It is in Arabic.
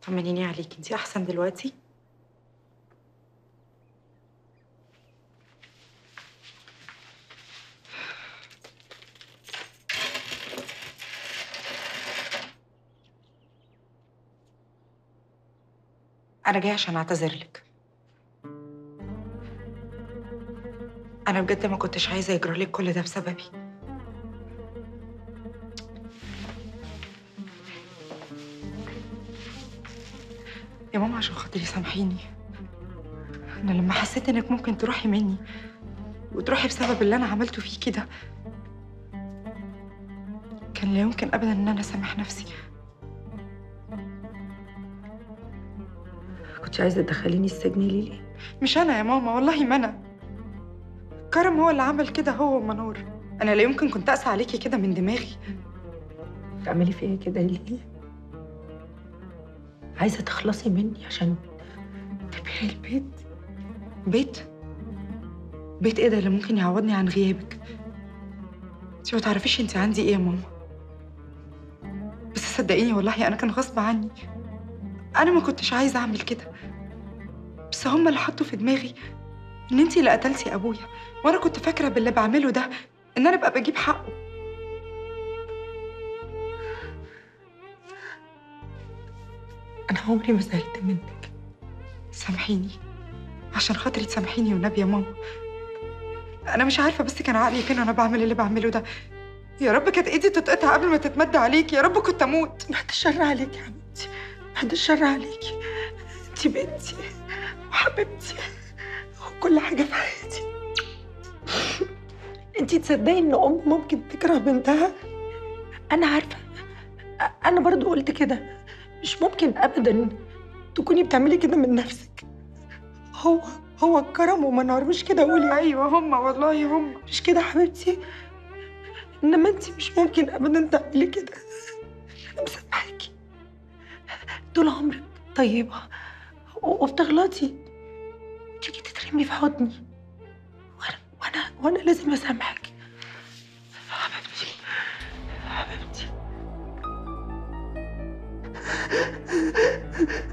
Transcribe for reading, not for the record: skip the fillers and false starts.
طمنيني عليكي، انتي احسن دلوقتي؟ انا جايه عشان اعتذر لك. انا بجد ما كنتش عايزه يجرى لك كل ده بسببي. يا ماما عشان خاطري سامحيني. انا لما حسيت انك ممكن تروحي مني وتروحي بسبب اللي انا عملته فيكي ده، كان لا يمكن ابدا ان انا اسامح نفسي. كنت عايزة تدخليني السجن ليه؟ مش انا يا ماما، والله ما انا. كرم هو اللي عمل كده، هو ومنور. انا لا يمكن كنت اقسى عليكي كده من دماغي. تعملي فيا كده ليه؟ عايزة تخلصي مني عشان تبيعي البيت؟ بيت؟ بيت ايه ده اللي ممكن يعوضني عن غيابك؟ انتي ما تعرفيش انتي عندي ايه يا ماما. بس صدقيني والله انا كان غصب عني. انا ما كنتش عايزه اعمل كده، بس هم اللي حطوا في دماغي ان انتي اللي قتلتي ابويا، وانا كنت فاكره باللي بعمله ده ان انا ابقى بجيب حقه. أنا عمري ما زعلت منك. سامحيني، عشان خاطري تسامحيني والنبي يا ماما. انا مش عارفه بس كان عقلي فين وانا بعمل اللي بعمله ده. يا رب كانت ايدي تتقطع قبل ما تتمد عليكي، يا رب كنت اموت. بعد الشر عليكي يا حبيبتي، بعد الشر عليكي. انتي بنتي وحبيبتي وكل حاجة في حياتي. انتي تصدقي ان ام ممكن تكره بنتها؟ انا عارفة، انا برضو قلت كده. مش ممكن ابدا تكوني بتعملي كده من نفسك. هو هو كرم ومنار، مش كده قولي؟ ايوه هم، والله هم. مش كده حبيبتي؟ انما انتي مش ممكن ابدا تعملي كده. انا مسامحاكي، طول عمرك طيبة وبتغلطي تيجي تترمي في حضني، وانا لازم اسامحك. حبيبتي حبيبتي.